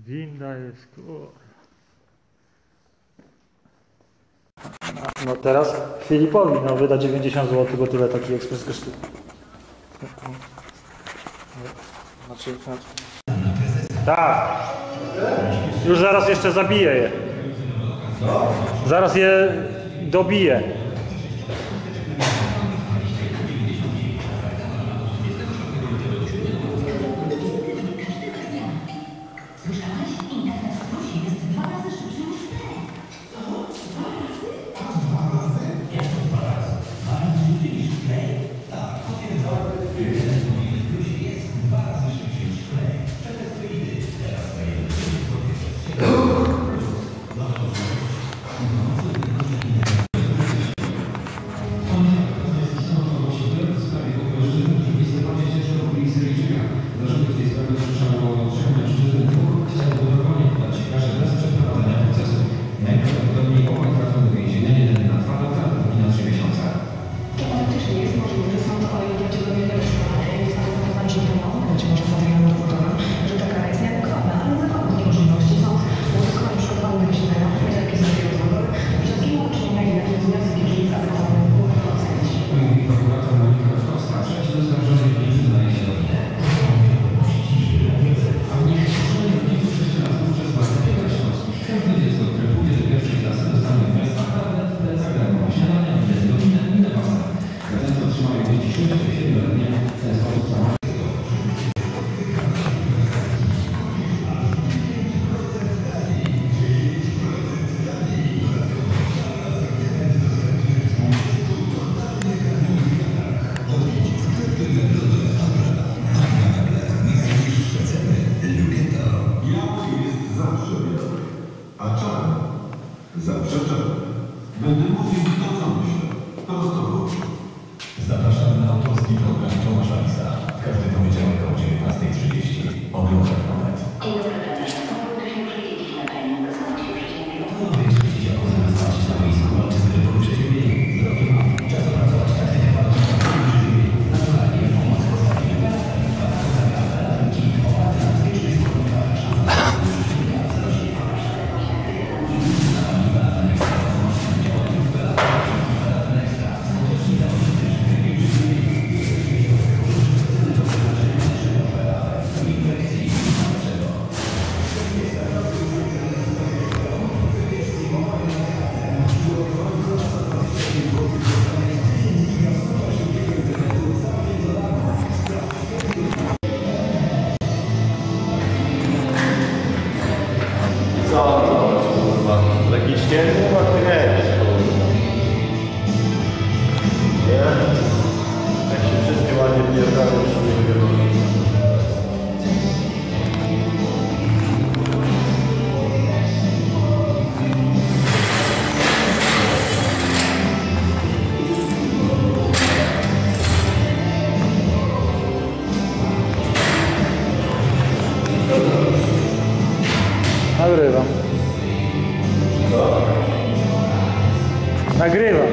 Winda jest, no teraz Filipowi wyda 90 zł, bo tyle taki ekspres kosztuje. Znaczy, tak. Już zaraz jeszcze zabiję je. Zaraz je dobiję. Będę mówił to, co myślę. Prosto w oczy. Zapraszamy na autorski program Tomasza Lisa. Każdy poniedziałek o 19:30. Oglądaj moment. Dzień dobry, Państwo. Proszę przyjść na panią. Znać się przeciwnie. Jeśli jako zamiast stać na boisku walczycy poruszać się biegi, wzrokiem mam czas opracować taktykę walki. Naturalnie pomoc postawi ranki oparte na bezpiecznych komentarzach. Tragicznie? Nie ma kręć. Nie? Jak się wszystkie ładnie wpierdają, już nie wygląda. Nagrywam. Nagrywam.